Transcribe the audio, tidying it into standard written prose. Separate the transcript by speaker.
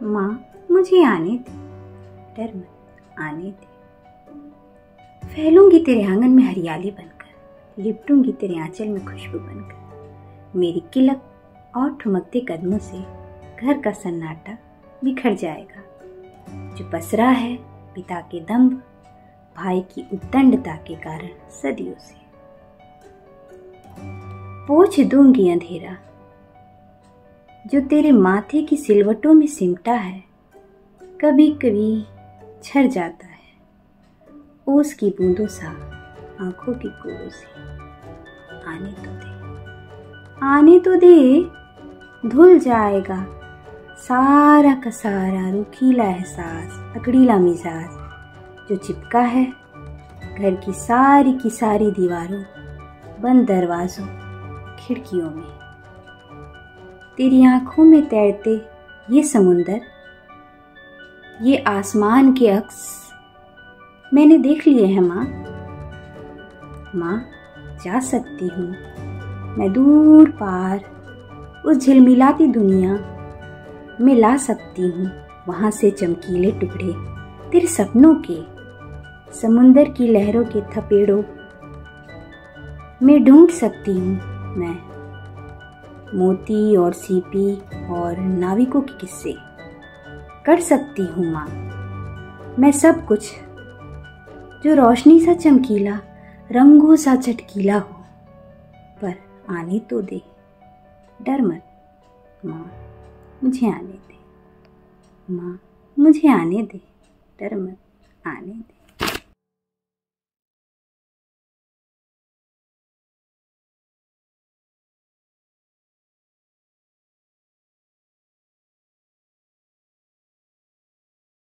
Speaker 1: माँ मुझे आने दे, डर मत आने दे। फैलूंगी तेरे आंगन में हरियाली बनकर, लिपटूंगी तेरे आंचल में खुशबू बनकर। मेरी किलक और ठुमकते कदमों से घर का सन्नाटा बिखर जाएगा। जो पसरा है पिता के दंभ, भाई की उद्दंडता के कारण सदियों से। पोंछ दूंगी अंधेरा जो तेरे माथे की सिलवटों में सिमटा है, कभी कभी झर जाता है ओस की बूंदों सा आंखों की कोरों से। आने तो दे, आने तो दे, धुल जाएगा सारा का सारा रूखीला एहसास, अकड़ीला मिजाज जो चिपका है घर की सारी दीवारों, बंद दरवाजों, खिड़कियों में। तेरी आंखों में तैरते ये समुंदर, ये आसमान के अक्स मैंने देख लिए हैं माँ। माँ जा सकती हूँ मैं दूर पार, उस झिलमिलाती दुनिया में ला सकती हूँ वहाँ से चमकीले टुकड़े तेरे सपनों के। समुंदर की लहरों के थपेड़ों में ढूंढ सकती हूँ मैं मोती और सीपी और नाविकों के किस्से। कर सकती हूँ माँ मैं सब कुछ जो रोशनी सा चमकीला, रंगों सा चटकीला हो। पर आने तो दे, डर मत माँ मुझे आने दे। माँ मुझे आने दे, डर मत आने दे।